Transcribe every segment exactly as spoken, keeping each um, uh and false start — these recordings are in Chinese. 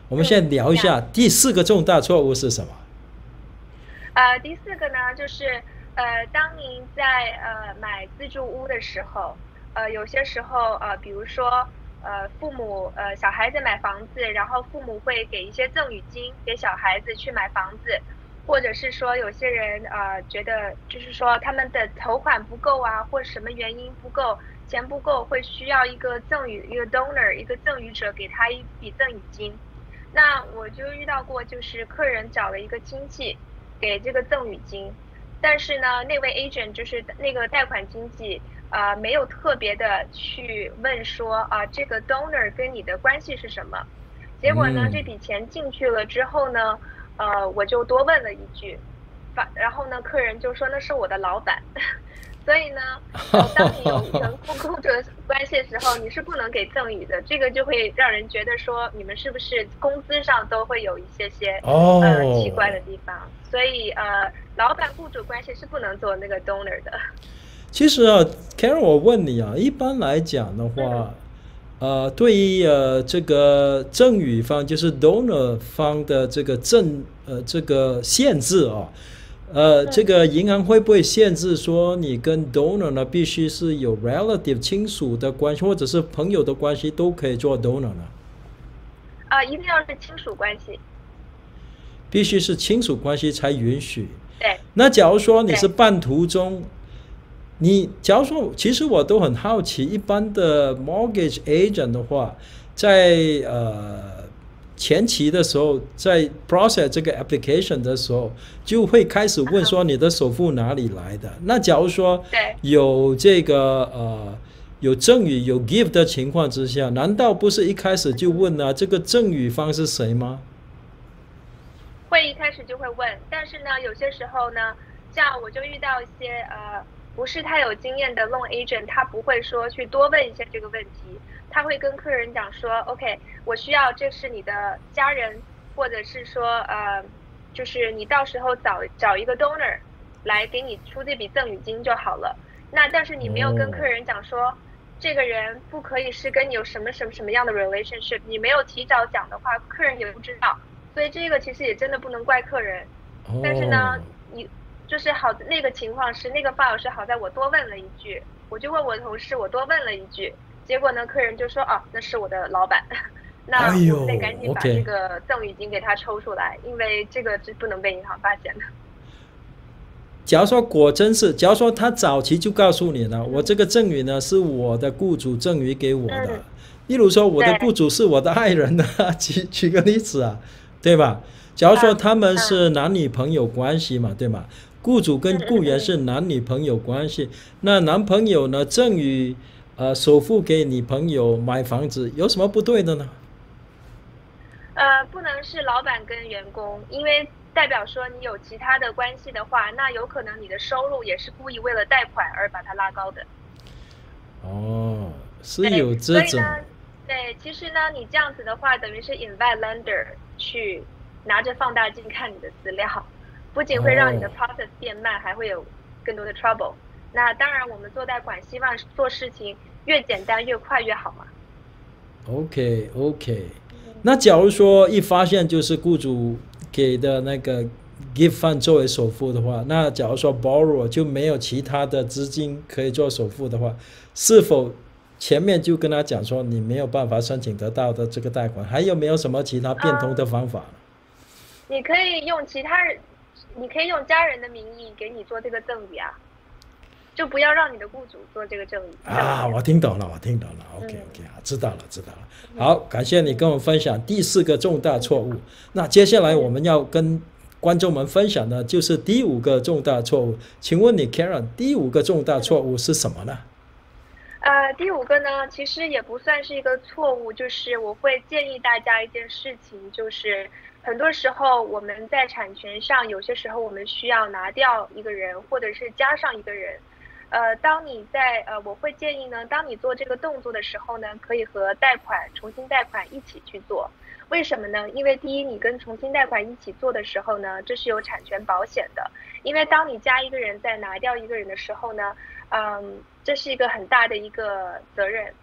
我们先聊一下第四个重大错误是什么？ 呃，第四个呢，就是呃，当您在呃买自住屋的时候，呃，有些时候呃，比如说呃，父母呃小孩子买房子，然后父母会给一些赠与金给小孩子去买房子，或者是说有些人呃觉得就是说他们的头款不够啊，或者什么原因不够，钱不够，会需要一个赠与一个 donor 一个赠与者给他一笔赠与金。那我就遇到过，就是客人找了一个亲戚给这个赠与金，但是呢，那位 agent 就是那个贷款经纪，呃，没有特别的去问说啊、呃，这个 donor 跟你的关系是什么？结果呢， 嗯， 这笔钱进去了之后呢，呃，我就多问了一句，发，然后呢，客人就说那是我的老板。所以呢，呃，当你有员工工作关系的时候，你是不能给赠与的，这个就会让人觉得说你们是不是工资上都会有一些些呃奇怪哦， 的地方，所以呃，老板雇主关系是不能做那个 donor 的。 其实啊，Karen，我问你啊，一般来讲的嗯话，呃，对于呃这个赠与方，就是 donor 方的这个赠呃这个限制啊，呃，这嗯， 个银行会不会限制说你跟 donor 呢必须是有 relative 亲属的关系，或者是朋友的关系都可以做 donor 呢？ 啊、一定要是亲属关系。 必须是亲属关系才允许。 对那假如说你是对。 半途中，你假如说，其实我都很好奇，一般的 mortgage agent 的话，在呃前期的时候，在 process 这个 application 的时候，就会开始问说你的首付哪里来的。那假如说对， 有这个呃有赠与有 give 的情况之下，难道不是一开始就问啊这个赠与方是谁吗？ 会一开始就会问，但是呢，有些时候呢，像我就遇到一些呃，不是太有经验的 loan agent，他不会说去多问一些这个问题，他会跟客人讲说，OK，我需要这是你的家人，或者是说呃，就是你到时候找找一个 donor 来给你出这笔赠与金就好了。那但是你没有跟客哦人讲说，这个人不可以是跟你有什么什么什么样的 relationship，你没有提早讲的话，客人也不知道。所以这个其实也真的不能怪客人，但是哦， 呢，你就是好那个情况是那个 file 是好在我多问了一句，我就问我同事，我多问了一句，结果呢，客人就说哦，那是我的老板，那我们得哎呦赶紧把这 ，OK。 个赠与金给他抽出来，因为这个是不能被银行发现的。 假如说果真是，假如说他早期就告诉你了，我这嗯个赠与呢是我的雇主赠与给我的， 嗯， 例如说我的雇对， 主是我的爱人呢，举举个例子啊，对吧？假如说嗯他们嗯是男女朋友关系嘛，对吗？雇主跟嗯嗯雇员是嗯。 男女朋友关系，那男朋友呢赠与呃首付给女朋友买房子，有什么不对的呢？ 呃，不能是老板跟员工，因为代表说你有其他的关系的话，那有可能你的收入也是故意为了贷款而把它拉高的。 哦，是对， 有这所以呢， 种。 对，其实呢，你这样子的话，等于是 invite lender 去拿着放大镜看你的资料，不仅会让你哦的 process 变慢，还会有更多的 trouble。那当然，我们做贷款希望做事情越简单越快越好嘛。 OK OK， 嗯那假如说一发现就是雇主给的那个 give fund 作为首付的话，那假如说 borrower 就没有其他的资金可以做首付的话，是否前面就跟他讲说你没有办法申请得到的这个贷款，还有没有什么其他变通的嗯， 方法？ 你可以用其他人，你可以用家人的名义给你做这个赠与啊，就不要让你的雇主做这个赠与赠啊， 与啊。 我听懂了，我听懂了。OK 嗯 OK 啊，知道了知道了。 嗯好，感谢你跟我们分享第四个重大错误。 嗯那接下来我嗯。 们要跟观众们分享的就是第五个重大错误。请问你 Karen，第五个重大错嗯误是什么呢？ 呃，第五个呢，其实也不算是一个错误，就是我会建议大家一件事情，就是很多时候我们在产权上，有些时候我们需要拿掉一个人，或者是加上一个人。呃，当你在呃，我会建议呢，当你做这个动作的时候呢，可以和贷款重新贷款一起去做。为什么呢？因为第一，你跟重新贷款一起做的时候呢，这是有产权保险的。因为当你加一个人再拿掉一个人的时候呢，嗯，这是一个很大的一个责任。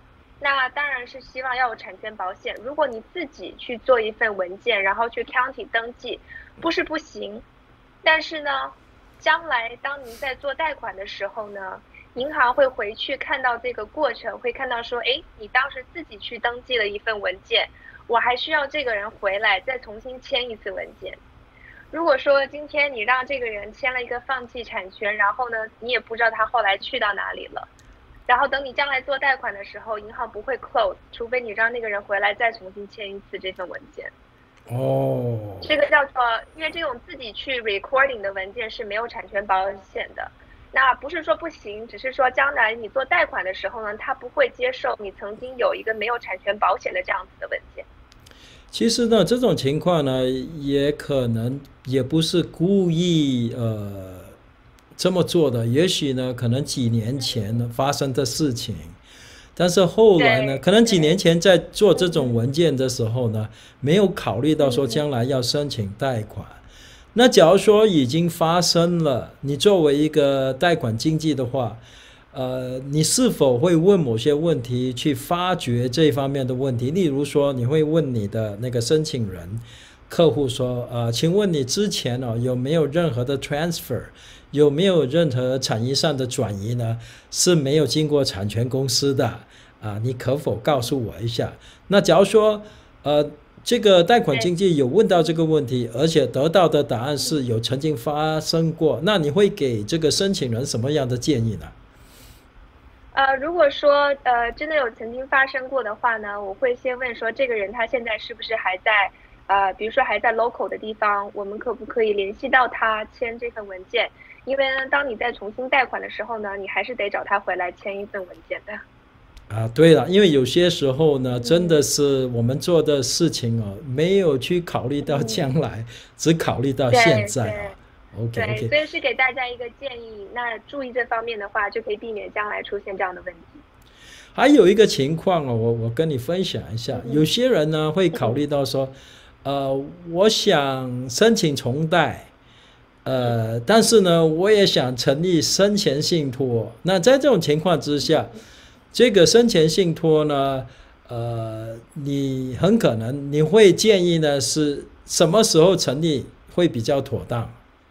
那当然是希望要有产权保险。如果你自己去做一份文件，然后去 county 登记，不是不行，但是呢，将来当您在做贷款的时候呢，银行会回去看到这个过程，会看到说，哎，你当时自己去登记了一份文件，我还需要这个人回来再重新签一次文件。如果说今天你让这个人签了一个放弃产权，然后呢，你也不知道他后来去到哪里了。然后等你将来做贷款的时候，银行不会 close， 除非你让那个人回来再重新签一次这份文件。 哦， 这个叫做，因为这种自己去 recording 的文件是没有产权保险的。那不是说不行，只是说将来你做贷款的时候呢，他不会接受你曾经有一个没有产权保险的这样子的文件。 其实呢，这种情况呢，也可能也不是故意呃。这么做的，也许呢，可能几年前呢发生的事情，但是后来呢，可能几年前在做这种文件的时候呢，没有考虑到说将来要申请贷款。那假如说已经发生了，你作为一个贷款经纪的话，呃，你是否会问某些问题去发掘这方面的问题？例如说，你会问你的那个申请人客户说，呃，请问你之前哦有没有任何的 transfer？有没有任何产业上的转移呢？是没有经过产权公司的啊？你可否告诉我一下？那假如说，呃，这个贷款经纪有问到这个问题，而且得到的答案是有曾经发生过，那你会给这个申请人什么样的建议呢？ 呃，如果说呃真的有曾经发生过的话呢，我会先问说这个人他现在是不是还在呃，比如说还在 local 的地方，我们可不可以联系到他签这份文件？因为呢，当你再重新贷款的时候呢，你还是得找他回来签一份文件的。 啊，对了，因为有些时候呢，真的是我们做的事情哦，没有去考虑到将来，嗯、只考虑到现在啊。OK OK， 所以是给大家一个建议，那注意这方面的话，就可以避免将来出现这样的问题。 还有一个情况哦，我我跟你分享一下，嗯、有些人呢会考虑到说，呃，我想申请重贷。呃，但是呢，我也想成立生前信托。那在这种情况之下，这个生前信托呢，呃，你很可能你会建议呢是什么时候成立会比较妥当？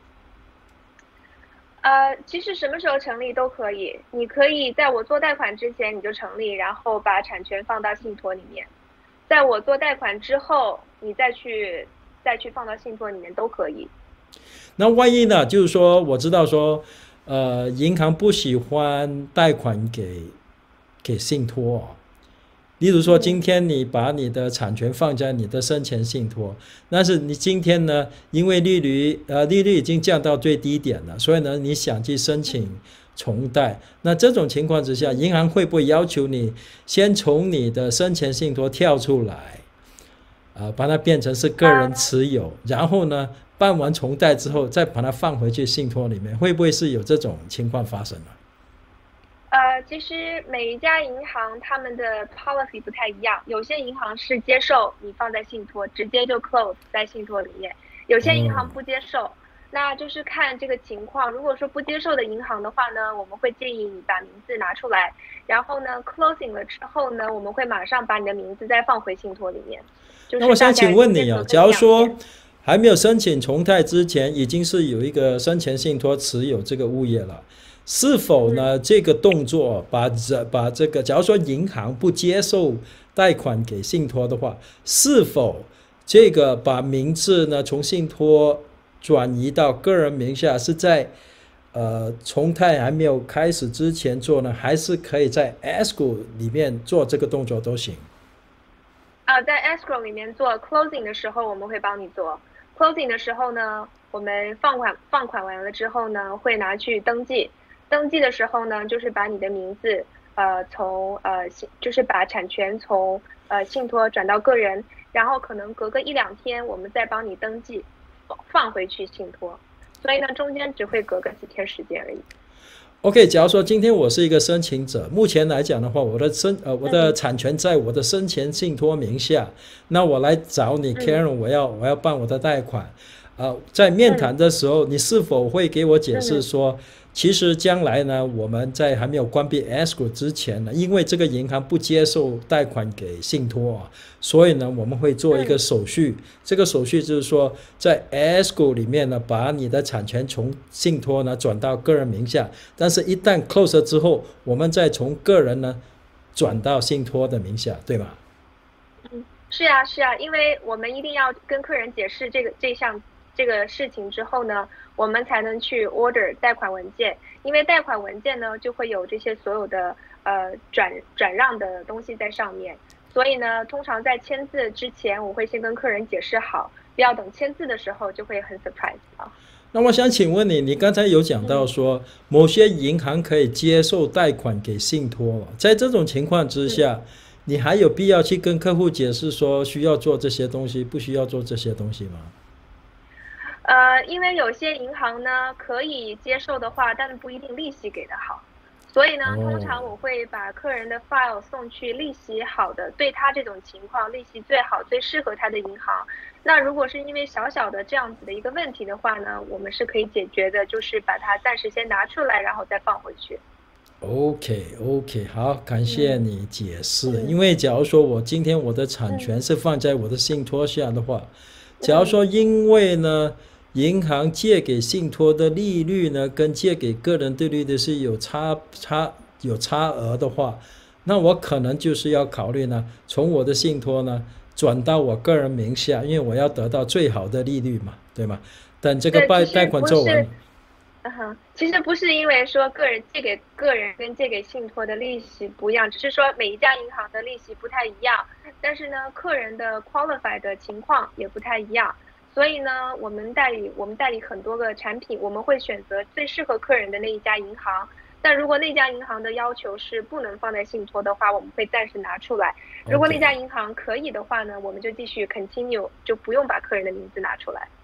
呃，其实什么时候成立都可以。你可以在我做贷款之前你就成立，然后把产权放到信托里面；在我做贷款之后，你再去再去放到信托里面都可以。 那万一呢？就是说，我知道说，呃，银行不喜欢贷款给给信托、哦。例如说，今天你把你的产权放在你的生前信托，但是你今天呢，因为利率呃利率已经降到最低点了，所以呢，你想去申请重贷。那这种情况之下，银行会不会要求你先从你的生前信托跳出来，呃，把它变成是个人持有，然后呢？办完重贷之后，再把它放回去信托里面，会不会是有这种情况发生呢？ 呃，其实每一家银行他们的 policy 不太一样，有些银行是接受你放在信托，直接就 close 在信托里面；有些银行不接受，嗯、那就是看这个情况。如果说不接受的银行的话呢，我们会建议你把名字拿出来，然后呢 closing 了之后呢，我们会马上把你的名字再放回信托里面。就是、 那我想请问你啊，假如说还没有申请重贷之前，已经是有一个生前信托持有这个物业了，是否呢？这个动作把这把这个，假如说银行不接受贷款给信托的话，是否这个把名字呢从信托转移到个人名下，是在呃重贷还没有开始之前做呢，还是可以在 escrow 里面做这个动作都行？ 啊，在 escrow 里面做 closing 的时候，我们会帮你做。closing 的时候呢，我们放款放款完了之后呢，会拿去登记。登记的时候呢，就是把你的名字，呃，从呃，就是把产权从呃信托转到个人，然后可能隔个一两天，我们再帮你登记，放回去信托。所以呢，中间只会隔个几天时间而已。 OK， 假如说今天我是一个申请者，目前来讲的话，我的申呃我的产权在我的生前信托名下，那我来找你 Karen， 我要我要办我的贷款，呃，在面谈的时候，你是否会给我解释说， 其实将来呢，我们在还没有关闭 escrow 之前呢，因为这个银行不接受贷款给信托啊，所以呢，我们会做一个手续。嗯、这个手续就是说，在 escrow 里面呢，把你的产权从信托呢转到个人名下，但是一旦 close 了之后，我们再从个人呢转到信托的名下，对吧？ 嗯，是啊，是啊，因为我们一定要跟客人解释这个这项这个事情之后呢，我们才能去 order 贷款文件，因为贷款文件呢就会有这些所有的呃转转让的东西在上面，所以呢，通常在签字之前，我会先跟客人解释好，不要等签字的时候就会很 surprise 啊。 那我想请问你，你刚才有讲到说，某些银行可以接受贷款给信托，在这种情况之下，嗯、你还有必要去跟客户解释说需要做这些东西，不需要做这些东西吗？ 呃，因为有些银行呢可以接受的话，但不一定利息给的好，所以呢，通常我会把客人的 file 送去利息好的，对他这种情况利息最好、最适合他的银行。那如果是因为小小的这样子的一个问题的话呢，我们是可以解决的，就是把它暂时先拿出来，然后再放回去。 OK OK， 好，感谢你解释。嗯、因为假如说我今天我的产权是放在我的信托下的话，嗯、假如说因为呢。银行借给信托的利率呢，跟借给个人的利率是有差差有差额的话，那我可能就是要考虑呢，从我的信托呢转到我个人名下，因为我要得到最好的利率嘛，对吗？等这个贷贷款做完。 嗯哼，其实不是因为说个人借给个人跟借给信托的利息不一样，只是说每一家银行的利息不太一样，但是呢，客人的 qualify 的情况也不太一样。所以呢，我们代理我们代理很多个产品，我们会选择最适合客人的那一家银行。但如果那家银行的要求是不能放在信托的话，我们会暂时拿出来。如果那家银行可以的话呢，我们就继续 continue， 就不用把客人的名字拿出来。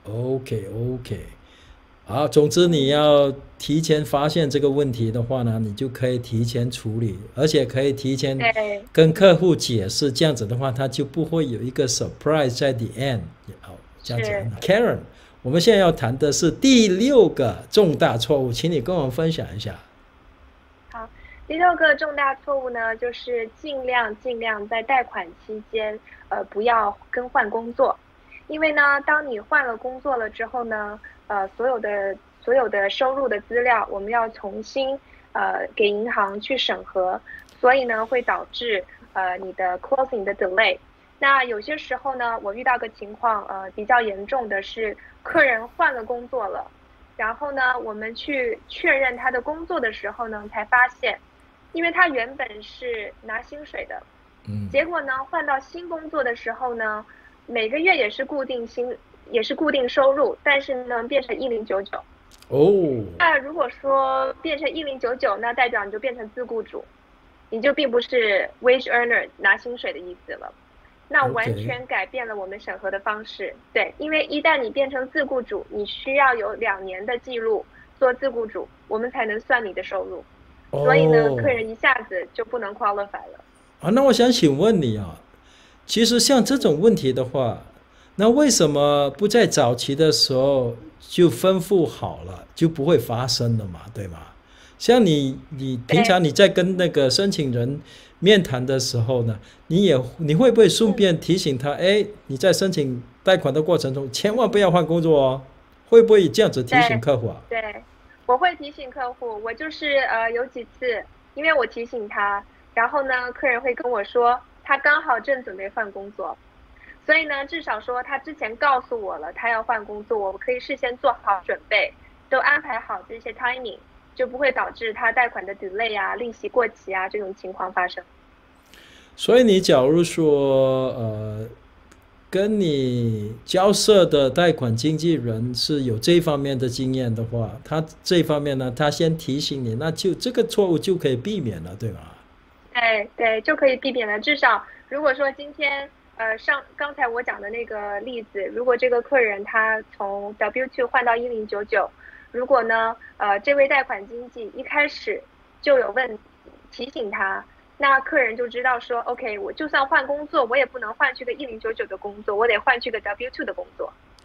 OK OK， 好，总之你要提前发现这个问题的话呢，你就可以提前处理，而且可以提前跟客户解释，这样子的话，他就不会有一个 surprise 在 the end。这样子 ，Karen， 我们现在要谈的是第六个重大错误，请你跟我们分享一下。 好，第六个重大错误呢，就是尽量尽量在贷款期间，呃，不要更换工作，因为呢，当你换了工作了之后呢，呃，所有的所有的收入的资料，我们要重新呃给银行去审核，所以呢，会导致呃你的 closing 的 delay。那有些时候呢，我遇到个情况，呃，比较严重的是，客人换了工作了，然后呢，我们去确认他的工作的时候呢，才发现，因为他原本是拿薪水的，嗯，结果呢，换到新工作的时候呢，每个月也是固定薪，也是固定收入，但是呢，变成一零九九。哦。那如果说变成一零九九，那代表你就变成自雇主，你就并不是 wage earner 拿薪水的意思了。那完全改变了我们审核的方式。Okay. 对，因为一旦你变成自雇主，你需要有两年的记录做自雇主，我们才能算你的收入。Oh. 所以呢，客人一下子就不能 qualify 了。 啊，那我想请问你啊，其实像这种问题的话，那为什么不在早期的时候就吩咐好了，就不会发生了嘛，对吗？像你，你平常你在跟那个申请人面谈的时候呢，你也你会不会顺便提醒他，哎，你在申请贷款的过程中，千万不要换工作哦？会不会这样子提醒客户啊？ 对，对，我会提醒客户，我就是呃有几次，因为我提醒他，然后呢，客人会跟我说，他刚好正准备换工作，所以呢，至少说他之前告诉我了，他要换工作，我可以事先做好准备，都安排好这些 timing。就不会导致他贷款的 delay 啊、利息过期啊这种情况发生。 所以你假如说呃，跟你交涉的贷款经纪人是有这方面的经验的话，他这方面呢，他先提醒你，那就这个错误就可以避免了，对吗？ 对对，就可以避免了。至少如果说今天呃上刚才我讲的那个例子，如果这个客人他从 W 二 换到一零九九。如果呢，呃，这位贷款经纪一开始就有问提醒他，那客人就知道说 ，OK， 我就算换工作，我也不能换去个一零九九的工作，我得换去个 W 二 的工作。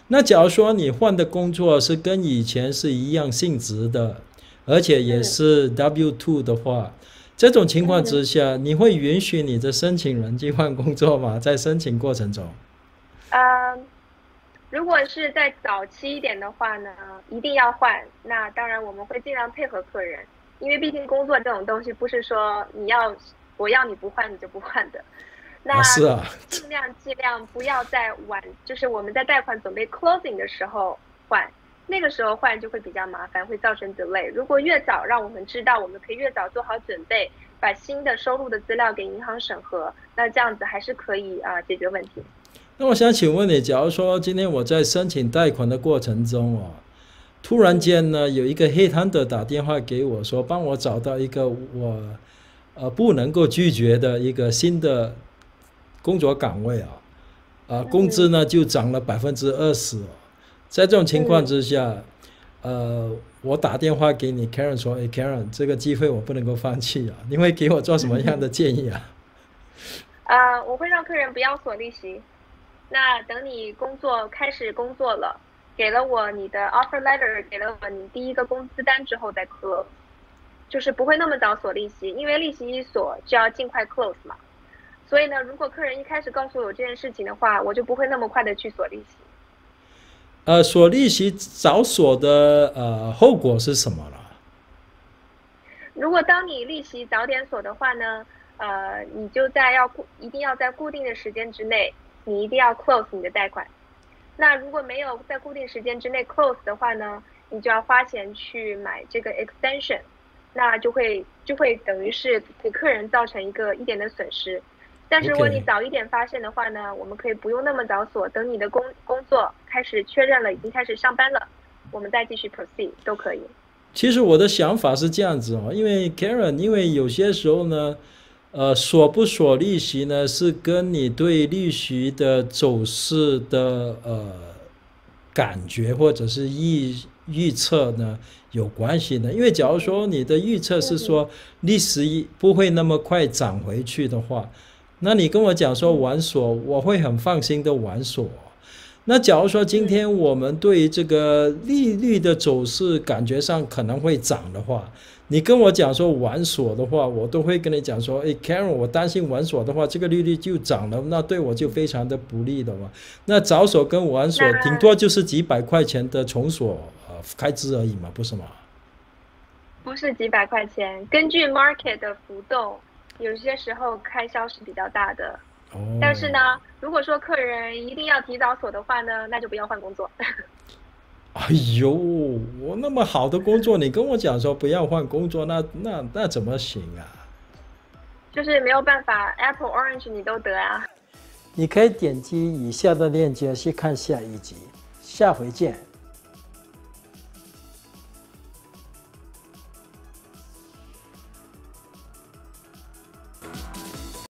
那假如说你换的工作是跟以前是一样性质的，而且也是 W 二 的话，这种情况之下，你会允许你的申请人去换工作吗？在申请过程中？ 呃，如果是在早期一点的话呢，一定要换。那当然我们会尽量配合客人，因为毕竟工作这种东西不是说你要我要你不换你就不换的。那尽量尽量不要在晚，就是我们在贷款准备 closing 的时候换，那个时候换就会比较麻烦，会造成 delay。如果越早让我们知道，我们可以越早做好准备，把新的收入的资料给银行审核，那这样子还是可以啊、呃、解决问题。 那我想请问你，假如说今天我在申请贷款的过程中哦，突然间呢有一个 headhunter 打电话给我说，帮我找到一个我呃不能够拒绝的一个新的工作岗位啊，啊，工资呢就涨了百分之二十。在这种情况之下，呃，我打电话给你 Karen 说，哎 ，Karen， 这个机会我不能够放弃啊，你会给我做什么样的建议啊？ 呃，我会让客人不要锁利息。那等你工作开始工作了，给了我你的 offer letter， 给了我你第一个工资单之后再 close， 就是不会那么早锁利息，因为利息一锁就要尽快 close 嘛。所以呢，如果客人一开始告诉我这件事情的话，我就不会那么快的去锁利息。 呃，锁利息早锁的呃后果是什么了？ 如果当你利息早点锁的话呢，呃，你就在要固一定要在固定的时间之内，你一定要 close 你的贷款。那如果没有在固定时间之内 close 的话呢，你就要花钱去买这个 extension， 那就会就会等于是给客人造成一个一点的损失。但是如果你早一点发现的话呢， okay. 我们可以不用那么早锁，等你的工工作开始确认了，已经开始上班了，我们再继续 proceed 都可以。 其实我的想法是这样子哦，因为 Karen， 因为有些时候呢，呃，锁不锁利息呢，是跟你对利息的走势的呃感觉或者是预预测呢有关系的。因为假如说你的预测是说利息不会那么快涨回去的话，那你跟我讲说晚锁，我会很放心的晚锁。那假如说今天我们对于这个利率的走势感觉上可能会涨的话，你跟我讲说晚锁的话，我都会跟你讲说，哎 Karen， 我担心晚锁的话，这个利率就涨了，那对我就非常的不利的嘛。那早锁跟晚锁顶多就是几百块钱的重锁呃开支而已嘛，不是吗？ 不是几百块钱，根据 market 的浮动，有些时候开销是比较大的。哦、但是呢，如果说客人一定要提早锁的话呢，那就不要换工作。 哎呦，我那么好的工作，你跟我讲说不要换工作，那那那怎么行啊？ 就是没有办法 ，Apple Orange 你都得啊。 你可以点击以下的链接去看下一集，下回见。